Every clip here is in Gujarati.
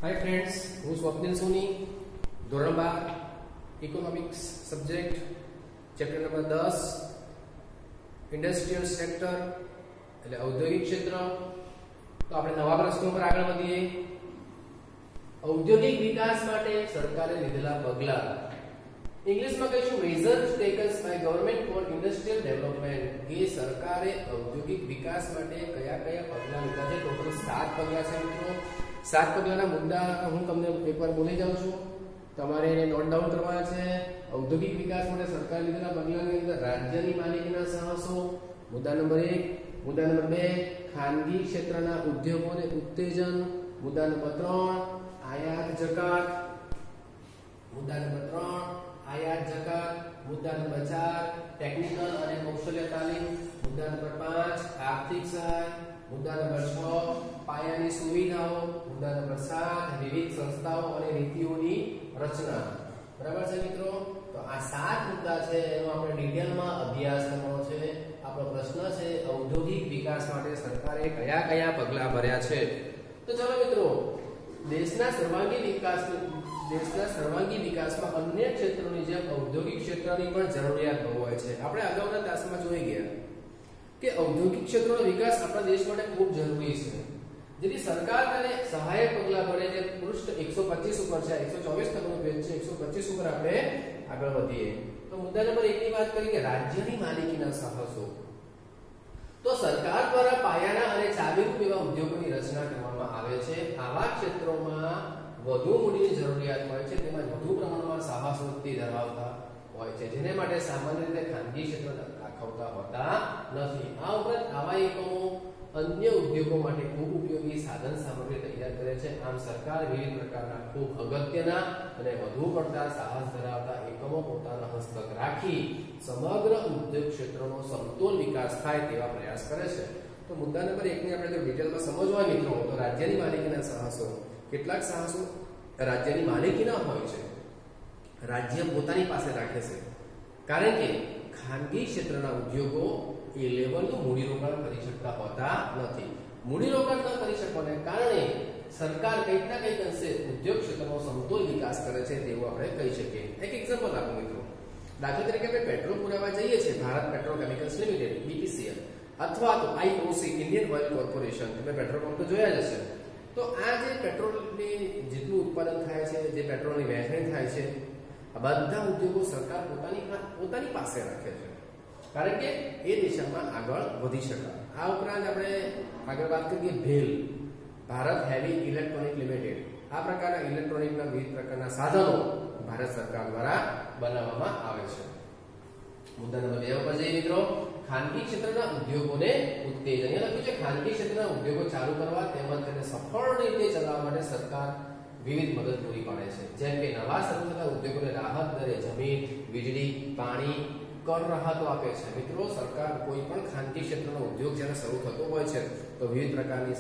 हाय फ्रेंड्स, હું સ્વપ્નિલ સોની ધોરણ 12 economics subject chapter number 10 industrial sector એટલે ઔદ્યોગિક ક્ષેત્ર। તો આપણે નવા પ્રશ્નો પર આગળ વધીએ। ઔદ્યોગિક વિકાસ માટે સરકારે લીધેલા પગલાં ઇંગ્લિશમાં કહીશું measures takens by government for industrial development. કે સરકારે ઔદ્યોગિક વિકાસ માટે કયા કયા પગલાં લીધા છે। ટોટલ 7 પગલાં છે મિત્રો। 7 પગલાના મુદ્દા હું તમને એકવાર બોલી જાઉં છું, તમારે એને નોટ ડાઉન કરવાના છે। ઔદ્યોગિક વિકાસ માટે સરકારે લીધેલા પગલાંની અંદર રાજ્યની માલિકીના સાહસો, મુદ્દા નંબર 1, મુદ્દા નંબર 2 ખાનગી ક્ષેત્રના ઉદ્યોગોને ઉત્તેજન, મુદ્દા નંબર 3 આયાત જકાત, મુદ્દા નંબર 3 આયાત જકાત, મુદ્દા નંબર 4 ટેકનિકલ અને કૌશલ્ય તાલીમ, મુદ્દા નંબર 5 આર્થિક સહાય, મુદ્દા નંબર 6 પાયાની સુવિધાઓ, મુદ્દા નંબર 7 વિવિધ સંસ્થાઓ અને નીતિઓની રચના। બરાબર છે મિત્રો? તો આ 7 મુદ્દા છે એનો આપણે ડિટેલમાં અભ્યાસ કરવાનો છે। આપણો પ્રશ્ન છે ઔદ્યોગિક વિકાસ માટે સરકારે કયા કયા પગલાં ભર્યા છે। તો ચાલો મિત્રો, દેશના સર્વાંગી વિકાસમાં અન્ય ક્ષેત્રોની જેમ ઔદ્યોગિક ક્ષેત્રની પણ જરૂરિયાત બહુ હોય છે। આપણે અગાઉના ક્લાસમાં જોઈ ગયા કે ઔદ્યોગિક ક્ષેત્રનો વિકાસ આપણા દેશ માટે ખૂબ જરૂરી છે। જેથી સરકાર અને સહાયક પગલાં ભરે છે। પૃષ્ઠ 125 ઉપર છે, 124 નંબરનું પેજ છે, 125 ઉપર આપણે આગળ વધીએ। તો મુદ્દા નંબર 1 ની વાત કરીએ કે રાજ્યની માલિકીના સાહસો। તો સરકાર દ્વારા પાયાના અને ચાવીરૂપ એવા ઉદ્યોગોની રચના કરવામાં આવે છે। આવા ક્ષેત્રોમાં વધુ મૂડીની જરૂરિયાત હોય છે, તેમાં વધુ પ્રમાણમાં સાહસવૃત્તિ ધરાવતા હોય છે, જેને માટે સામાન્ય રીતે ખાનગી ક્ષેત્ર દાખવતા હોતા નથી। આ ઉપરાંત આવા એકમો અન્ય ઉદ્યોગો માટે ખૂબ ઉપયોગી સાધન સામગ્રી તૈયાર કરે છે। આમ સરકાર વિવિધ પ્રકારના ખૂબ અગત્યના અને વધુ પડતા સાહસ ધરાવતા એકમો પોતાના હસ્તક રાખી સમગ્ર ઉદ્યોગ ક્ષેત્રનો સમતોલ વિકાસ થાય તેવા પ્રયાસ કરે છે। તો મુદ્દા નંબર 1 ની આપણે જો ડિટેલમાં સમજવા મિત્રો, તો રાજ્યની માલિકીના સાહસો, કેટલાક સાહસો રાજ્યની માલિકીના હોય છે, રાજ્ય પોતાની પાસે રાખે છે, કારણ કે ખાનગી ક્ષેત્રના ઉદ્યોગો એ લેવલનું મૂડીરોકાણ કરી શકતા હોતા નથી। મૂડીરોકાણ ન કરી શકવાને કારણે સરકાર કંઈક ના કંઈક અંશે ઉદ્યોગ ક્ષેત્રનો સમતોલ વિકાસ કરે છે તેવું આપણે કહી શકીએ। એક એક્ઝામ્પલ આપો મિત્રો, દાખલા તરીકે આપણે પેટ્રોલ પુરાવા જઈએ છીએ, ભારત પેટ્રોકેમિકલ્સ લિમિટેડ BPCL અથવા તો IOC ઇન્ડિયન ઓઇલ કોર્પોરેશન, તમે પેટ્રોલ પંપ તો જોયા જ હશે। તો આ જે પેટ્રોલની જેટલું ઉત્પાદન થાય છે, જે પેટ્રોલની વહેંચણી થાય છે, આ બધા ઉદ્યોગો સરકાર પોતાની પાસે રાખે છે, કારણ કે એ દિશામાં આગળ વધી શકાય। આ ઉપરાંત આપણે આગળ વાત કરીએ ભેલ, ભારત હેવી ઇલેક્ટ્રોનિક લિમિટેડ, આ પ્રકારના ઇલેક્ટ્રોનિકના વિવિધ પ્રકારના સાધનો ભારત સરકાર દ્વારા બનાવવામાં આવે છે। મુદ્દા નંબર 2 ઉપર જઈએ મિત્રો, ખાનગી ક્ષેત્રના ઉદ્યોગોને ઉત્તેજન। અહીંયા લખ્યું છે ખાનગી ક્ષેત્રના ઉદ્યોગો ચાલુ કરવા તેમજ તેને સફળ રીતે ચલાવવા માટે સરકાર વિવિધ મદદ પૂરી પાડે છે, જેમ કે નવા શરૂ થતા ઉદ્યોગોને રાહત દરે જમીન, વીજળી, પાણી, કર રાહતો આપે છે। મિત્રો, સરકાર કોઈ પણ ખાનગી ક્ષેત્રનો ઉદ્યોગ જ્યારે શરૂ થતો હોય છે તો વિવિધ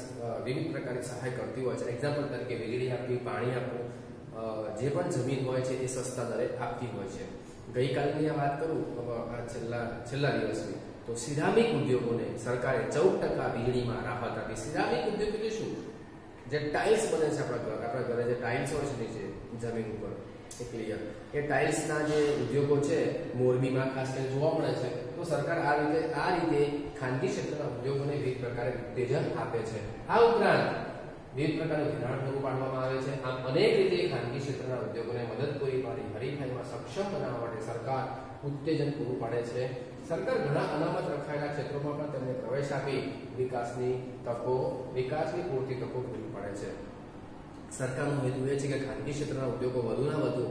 પ્રકારની સહાય કરતી હોય છે। એક્ઝામ્પલ તરીકે વીજળી આપવી, પાણી આપવું, જે પણ જમીન હોય છે એ સસ્તા દરે આપતી હોય છે। ગઈકાલની આ વાત કરું, આ છેલ્લા દિવસની, તો સિરામિક ઉદ્યોગોને સરકારે 14% વીજળીમાં રાહત આપી। સિરામિક ઉદ્યોગ એટલે શું? જે ટાઇલ્સ બને છે આપણા ઘરે જે ટાઇલ્સ હોય છે નીચે જમીન ઉપર એ ટાઇલ્સના જે ઉદ્યોગો છે મોરબીમાં ખાસ કરીને જોવા મળે છે। તો સરકાર આ રીતે ખાનગી ક્ષેત્રના ઉદ્યોગોને વિવિધ પ્રકારે ઉત્તેજન આપે છે। આ ઉપરાંત વિવિધ પ્રકારનું ધિરાણ પૂરું પાડવામાં આવે છે। આમ અનેક રીતે ખાનગી ક્ષેત્રના ઉદ્યોગોને મદદ પૂરી પાડી હરીફાઈમાં સક્ષમ બનાવવા માટે સરકાર ઉત્તેજન પૂરું પાડે છે। સરકાર ઘણા અનામત રખાયેલા ક્ષેત્રોમાં પણ તેમને પ્રવેશ આપી વિકાસની પૂરતી તકો પૂરી પાડે છે। સરકારનો હેતુ એ છે કે ખાનગી ક્ષેત્રના ઉદ્યોગો વધુના વધુ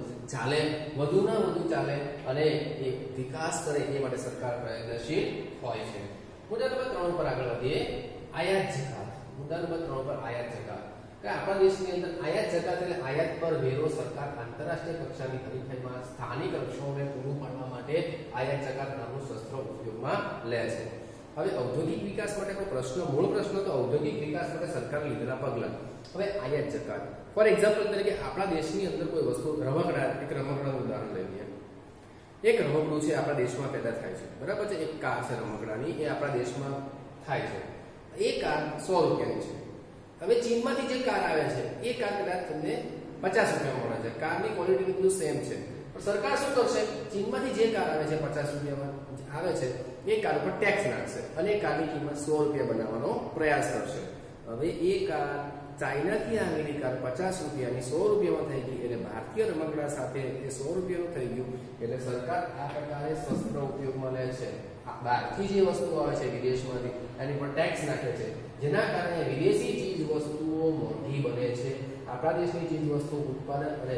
ચાલે અને એ વિકાસ કરે એ માટે સરકાર પ્રયત્નશીલ હોય છે। મુદ્દા નંબર 3 પર આગળ વધીએ, આયાત જકાત। મુદ્દા નંબર 3 પર આયાત જકાત, કે આપણા દેશની અંદર આયાત જકાત એટલે આયાત પર વેરો સરકાર આંતરરાષ્ટ્રીય કક્ષાની હરીફાઈમાં સ્થાનિક લક્ષ્યોને પૂરું પાડવા માટે આયાત જકાત નામનું શસ્ત્ર ઉપયોગમાં લે છે। હવે ઔદ્યોગિક વિકાસ માટેનો મૂળ પ્રશ્ન તો ઔદ્યોગિક વિકાસ માટે સરકારે લીધેલા પગલાં। હવે આયાત જકાત, ફોર એક્ઝામ્પલ તરીકે આપણા દેશની અંદર કોઈ વસ્તુ રમકડાનું ઉદાહરણ લઈ લઈએ। એક રમકડું છે આપણા દેશમાં પેદા થાય છે, બરાબર છે? એક કાર છે રમકડાની, એ આપણા દેશમાં થાય છે। એ કાર 100 રૂપિયાની છે, હવે ચીનમાંથી જે કાર આવે છે એ કાર કદાચ તમને 50 રૂપિયામાં મળે છે, કારની ક્વોલિટી બધું સેમ છે, પણ સરકાર શું કરશે, ચીનમાંથી જે કાર આવે છે 50 રૂપિયામાં આવે છે એ કાર ઉપર ટેક્સ નાખશે અને એ કારની કિંમત 100 રૂપિયા બનાવવાનો પ્રયાસ કરશે. હવે એ કાર ચાઇનાથી આવેલી કાર 50 રૂપિયાની 100 રૂપિયામાં થઈ ગઈ, એટલે ભારતીય રમકડા સાથે એ 100 રૂપિયાનું થઈ ગયું. એટલે સરકાર આ પ્રકારે શસ્ત્ર ઉપયોગમાં લે છે. બહારથી જે વસ્તુઓ આવે છે વિદેશમાંથી એની પર ટેક્સ નાખે છે, જેના કારણે વિદેશી ચીજ વસ્તુઓ મોંઘી બને છે. આપણા દેશની ચીજ વસ્તુ ઉત્પાદન અને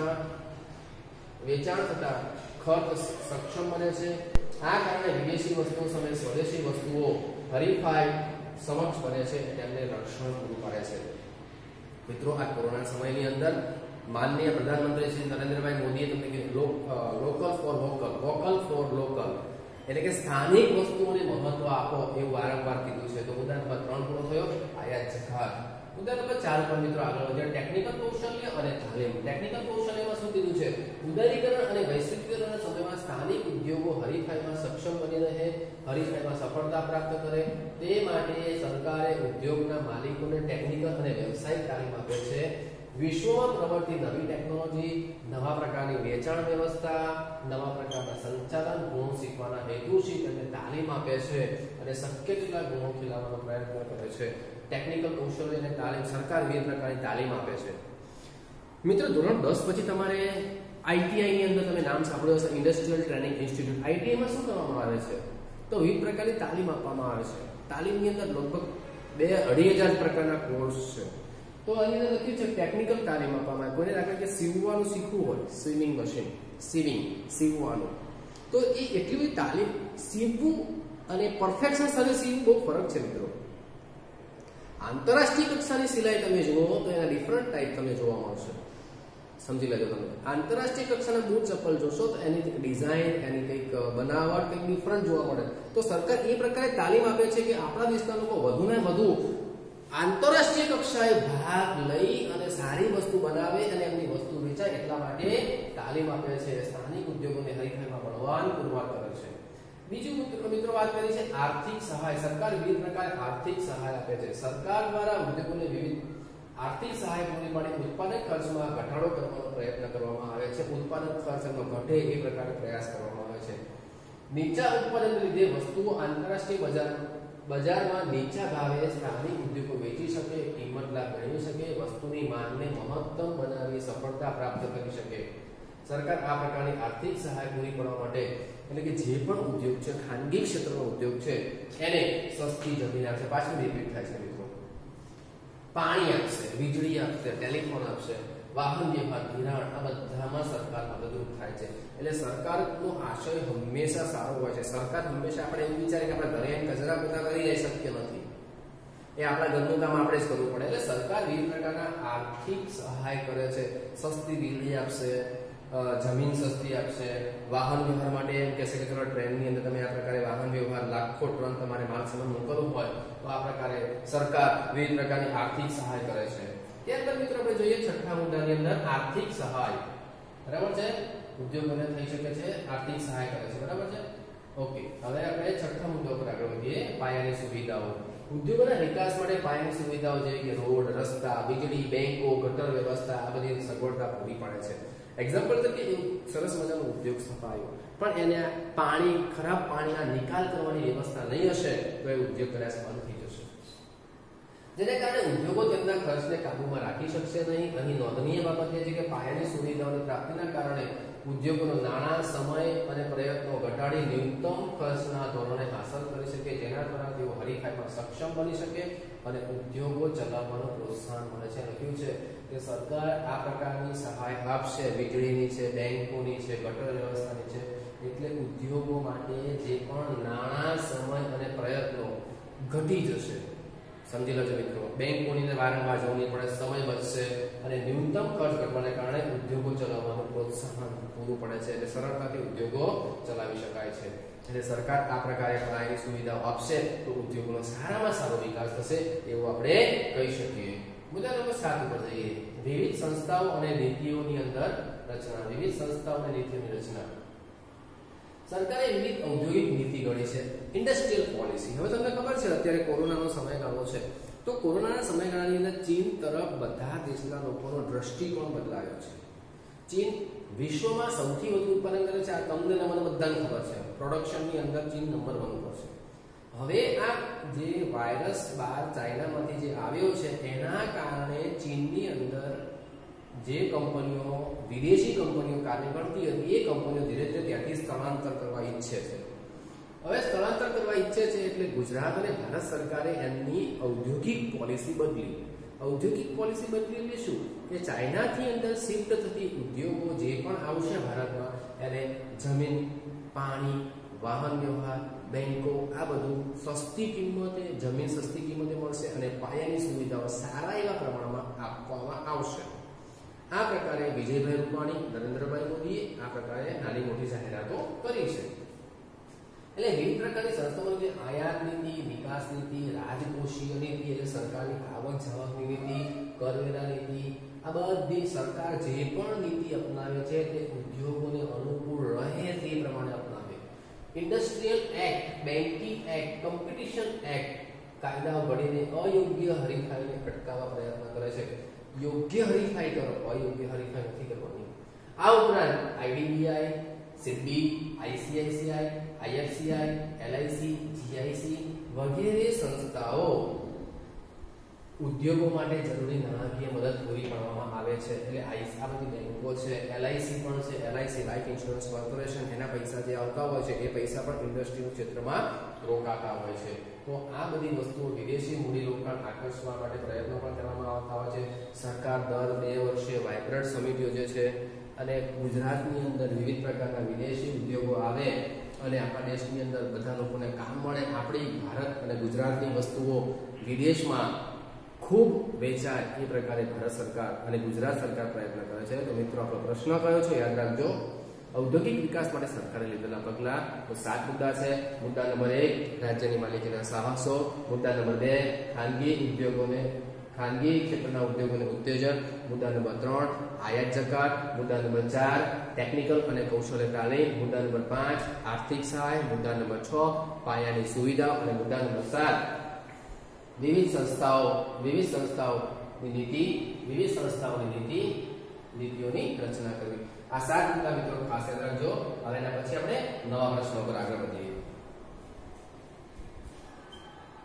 વેચાણ થતા ખર્ચ સક્ષમ બને છે. આ કારણે વિદેશી વસ્તુઓ સામે સ્વદેશી વસ્તુઓ હરીફાઈ સમક્ષ બને છે, તેમને રક્ષણ પૂરું પાડે છે. મિત્રો, આ કોરોના સમયની અંદર માનનીય પ્રધાનમંત્રી શ્રી નરેન્દ્રભાઈ મોદીએ તમને કીધું local for vocal, vocal for local, એટલે કે સ્થાનિક વસ્તુઓને મહત્વ આપો એવું વારંવાર કીધું છે. તો મુદ્દા નંબર 3 પૂરો થયો, આયાત જકાત. મુદ્દા નંબર 4 પર મિત્રો આગળ વધીએ, ટેકનિકલ કૌશલ્ય અને તાલીમ. ટેકનિકલ કૌશલ્યમાં શું કીધું છે, ઉદારીકરણ અને વૈશ્વિકીકરણના સમયમાં સ્થાનિક ઉદ્યોગો હરીફાઈમાં સક્ષમ બની રહે, હરીફાઈમાં સફળતા પ્રાપ્ત કરે તે માટે સરકારે ઉદ્યોગના માલિકોને ટેકનિકલ અને વ્યવસાયિક તાલીમ આપે છે. વિશ્વમાં પ્રવર્તી નવી ટેકનોલોજી, નવા પ્રકારની વેચાણ વ્યવસ્થા, નવા પ્રકારના સંચાલન ગુણો શીખવાના હેતુથી તેમને તાલીમ આપે છે અને શક્ય તેટલા ગુણો ખીલવવાનો પ્રયત્ન કરે છે. ટેકનિકલ કૌશલ્ય અને તાલીમ, સરકાર વિવિધ પ્રકારની તાલીમ આપે છે. મિત્રો, ધોરણ 10 પછી તમારે આઈટીઆઈ ની અંદર તમે નામ સાંભળ્યું હશે, ઇન્ડસ્ટ્રીયલ ટ્રેનિંગ ઇન્સ્ટિટ્યૂટ. આઈટીઆઈ માં શું કરવામાં આવે છે, તો વિવિધ પ્રકારની તાલીમ આપવામાં આવે છે. તાલીમની અંદર લગભગ 2-2,500 પ્રકારના કોર્સ છે. તો અહીં અંદર લખ્યું છે ટેકનિકલ તાલીમ આપવામાં આવે. કોઈને લાગે કે સીવવાનું શીખવું હોય, સ્વિમિંગ મશીન, સીવવાનું, તો એ એટલી બધી તાલીમ, સીવવું અને પરફેક્શન સાથે સીવવું બહુ ફરક છે મિત્રો. આંતરરાષ્ટ્રીય કક્ષાની સિલાઈ તમે જુઓ તો એના ડિફરન્ટ ટાઈપ તમને જોવા મળશે. સમજી લેજો તમે. આંતરરાષ્ટ્રીય કક્ષાના બૂટ ચપ્પલ જોશો તો એની ડિઝાઇન, એની કંઈક બનાવટ કંઈક ડિફરન્ટ જોવા મળે. તો સરકાર એ પ્રકારે તાલીમ આપે છે કે આપણા દેશના લોકો વધુ ને વધુ આંતરરાષ્ટ્રીય કક્ષાએ ભાગ લઈ અને સારી વસ્તુ બનાવે અને એમની વસ્તુ વેચાય, એટલા માટે તાલીમ આપે છે. સ્થાનિક ઉદ્યોગોને હરીફાઈમાં બળવાન પુરવાર કરે છે. બીજું મિત્રો વાત કરી છે આર્થિક સહાય. સરકાર વિવિધ પ્રકારે આર્થિક સહાય આપે છે. સરકાર દ્વારા ઉદ્યોગોને વિવિધ આર્થિક સહાય પૂરી પાડી ઉત્પાદન ખર્ચમાં ઘટાડો કરવાનો પ્રયત્ન કરવામાં આવે છે. ઉત્પાદન ખર્ચમાં ઘટે એ પ્રકારે પ્રયાસ કરવામાં આવે છે. નીચા ઉત્પાદનને લીધે વસ્તુઓ આંતરરાષ્ટ્રીય બજારમાં નીચા ભાવે સ્થાનિક ઉદ્યોગો વેચી શકે, કિંમત લાભ મેળવી શકે, વસ્તુની માંગને મહત્તમ બનાવી સફળતા પ્રાપ્ત કરી શકે. સરકાર આ પ્રકારની આર્થિક સહાય પૂરી પાડવા માટે, એટલે કે જે પણ ઉદ્યોગ છે, ખાનગી ક્ષેત્રનો ઉદ્યોગ છે, એને સસ્તી જમીન આપશે. પાછું રિપીટ થાય છે મિત્રો. પાણી આપશે, વીજળી આપશે, ટેલિફોન આપશે, વાહન વ્યવહાર, ધિરાણ, આ બધામાં સરકાર મદદરૂપ થાય છે. એટલે સરકારનો આશય હંમેશા સારો હોય છે. સરકાર હંમેશા આપણે એવું વિચારે કે આપણે ઘરે કચરા પોતા કરી જાય, શક્ય નથી. એ આપણા ઘરનું કામ આપણે જ કરવું પડે. એટલે સરકાર વિવિધ પ્રકારના આર્થિક સહાય કરે છે. સસ્તી વીજળી આપશે, જમીન સસ્તી આપશે, વાહન વ્યવહાર માટે એમ કહેશે કે ચલો ટ્રેનની અંદર તમે આ પ્રકારે વાહન વ્યવહાર લાખો ટન તમારે માલ સામાન મોકલવું હોય તો આ પ્રકારે સરકાર વિવિધ પ્રકારની આર્થિક સહાય કરે છે. ત્યારબાદ મિત્રો આપણે જોઈએ છઠ્ઠા મુદ્દાની અંદર આર્થિક સહાય. બરાબર છે, ઉદ્યોગોને થઈ શકે છે, આર્થિક સહાય કરે છે. બરાબર છે, ઓકે. હવે આપણે છઠ્ઠા મુદ્દા પર આગળ વધીએ, પાયાની સુવિધાઓ. ઉદ્યોગોના વિકાસ માટે પાયાની સુવિધાઓ જેવી કે રોડ, રસ્તા, વીજળી, બેંકો, ગટર વ્યવસ્થા, આ બધી સગવડતા પૂરી પાડે છે. એક્ઝામ્પલ તરીકે એવું સરસ મજાનો ઉદ્યોગ સ્થપાયો, પણ એને ખરાબ પાણીના નિકાલ કરવાની વ્યવસ્થા નહીં હશે તો એ ઉદ્યોગ કદાચ બંધ થઈ જશે, જેને કારણે ઉદ્યોગો તેમના ખર્ચને કાબૂમાં રાખી શકશે નહીં. અહીં નોંધનીય બાબત એ છે કે પાયાની સુવિધાઓની પ્રાપ્તિના કારણે ઉદ્યોગોનો નાણાં, સમય અને પ્રયત્નો ઘટાડી ન્યૂનતમ ખર્ચના ધોરણે હાંસલ કરી શકે, જેના દ્વારા તેઓ હરીફાઈમાં સક્ષમ બની શકે અને ઉદ્યોગો ચલાવવાનું પ્રોત્સાહન મળે છે. લખ્યું છે કે સરકાર આ પ્રકારની સહાય આપશે, વીજળીની છે, બેંકોની છે, ગટર વ્યવસ્થાની છે, એટલે ઉદ્યોગો માટે જે પણ નાણાં, સમય અને પ્રયત્નો ઘટી જશે. સમજી લેજો મિત્રો. બેંકોની વારંવાર જવું નહીં પડે, સમય બચશે અને ન્યૂનતમ ખર્ચ ઘટવાને કારણે ઉદ્યોગો ચલાવવાનું પ્રોત્સાહન પૂરું પડે છે. એટલે સરળતાથી ઉદ્યોગો ચલાવી શકાય છે. એટલે સરકાર આ પ્રકારે પાયાની સુવિધાઓ આપશે તો ઉદ્યોગોનો સારામાં સારો વિકાસ થશે એવું આપણે કહી શકીએ. મુદ્દા નંબર 7 ઉપર જઈએ. વિવિધ સંસ્થાઓ અને નીતિઓની અંદર રચના. વિવિધ સંસ્થાઓ અને નીતિઓની રચના. સરકારે વિવિધ ઔદ્યોગિક નીતિ ઘડી છે. Industrial policy. હવે તમને ખબર છે અત્યારે કોરોનાનો સમયગાળો છે તો કોરોનાના સમયગાળાની અંદર ચીન તરફ બધા દેશના લોકોનો દ્રષ્ટિકોણ બદલાયો છે. ચીન વિશ્વમાં સૌથી વધુ ઉત્પાદન કરે છે. આ તમને બધાને ખબર છે. પ્રોડક્શનની અંદર ચીન નંબર 1 પર છે. હવે આ જે વાયરસ બહાર ચાઇનામાંથી જે આવ્યો છે એના કારણે ચીનની અંદર જે કંપનીઓ વિદેશી કંપનીઓ કાર્ય કરતી હતી એ કંપનીઓ ધીરે ધીરે ત્યાંથી સ્થળાંતર કરવા ઈચ્છે છે. હવે સ્થળાંતર કરવા ઈચ્છે છે એટલે ગુજરાત અને ભારત સરકારે એમની ઔદ્યોગિક પોલિસી બદલી. ઔદ્યોગિક પોલિસી બદલી એટલે શું કે ચાઇનાથી અંદર શિફ્ટ થતી ઉદ્યોગો જે પણ આવશે ભારતમાં એને જમીન, પાણી, વાહન વ્યવહાર, બેંકો આ બધું સસ્તી કિંમતે, જમીન સસ્તી કિંમતે મળશે અને પાયાની સુવિધાઓ સારા એવા પ્રમાણમાં આપવામાં આવશે. આ પ્રકારે વિજયભાઈ રૂપાણી, નરેન્દ્રભાઈ મોદીએ આ પ્રકારે નાની મોટી જાહેરાતો કરી છે. એટલે વિવિધ પ્રકારની સંસ્થાઓની જે આયાત નીતિ, વિકાસ નીતિ, રાજકોષીય નીતિ એટલે સરકારની આવક જાવકની નીતિ, કરવેરા નીતિ, આ બધી સરકાર જે પણ નીતિ અપનાવે છે તે ઉદ્યોગોને અનુકૂળ રહે તે પ્રમાણે અપનાવે. Industrial act, banking act, competition act કાયદાઓ ઘડીને અયોગ્ય હરીફાઈને અટકાવવા પ્રયત્ન કરે છે. યોગ્ય હરીફાઈ કરો, અયોગ્ય હરીફાઈ નથી કરવાની. આ ઉપરાંત IDBI, SIDBI, ICICI, IFCI, LIC, GIC વગેરે સંસ્થાઓ ઉદ્યોગો માટે જરૂરી નાણાકીય મદદ પૂરી પાડવામાં આવે છે. એટલે આ બધી બેંકો છે, એલઆઈસી પણ છે, એલઆઈસી લાઈફ ઇન્સ્યોરન્સ કોર્પોરેશન, એના પૈસા જે આવતા હોય છે એ પૈસા પણ ઇન્ડસ્ટ્રીયલ ક્ષેત્રમાં રોકાતા હોય છે. તો આ બધી વસ્તુઓ વિદેશી મૂડીરોકાણ આકર્ષવા માટે પ્રયત્નો પણ કરવામાં આવતા હોય છે. સરકાર દર 2 વર્ષે વાઇબ્રન્ટ સમિટ યોજે છે અને ગુજરાતની અંદર વિવિધ પ્રકારના વિદેશી ઉદ્યોગો આવે અને આપણા દેશની અંદર બધા લોકોને કામ મળે, આપણી ભારત અને ગુજરાતની વસ્તુઓ વિદેશમાં ખૂબ વેચાય એ પ્રકારે ભારત સરકાર અને ગુજરાત સરકાર પ્રયત્ન કરે છે. તો મિત્રો આપણો પ્રશ્ન કયો છે યાદ રાખજો. ઔદ્યોગિક વિકાસ માટે સરકારે લીધેલા પગલાં તો 7 મુદ્દા છે. મુદ્દા નંબર 1 રાજ્યની માલિકીના સાહસો. મુદ્દા નંબર 2 ખાનગી ક્ષેત્રના ઉદ્યોગોને ઉત્તેજન. મુદ્દા નંબર 3 આયાત જકાત. મુદ્દા નંબર 4 ટેકનિકલ અને કૌશલ્ય તાલીમ. મુદ્દા નંબર 5 આર્થિક સહાય. મુદ્દા નંબર 6 પાયાની સુવિધાઓ અને મુદ્દા નંબર 7 વિવિધ સંસ્થાઓની નીતિઓની રચના કરવી. આ 7 મુદ્દા મિત્રો ખાસ યાદ રાખજો. હવે એના પછી આપણે નવા પ્રશ્નો પર આગળ વધીએ.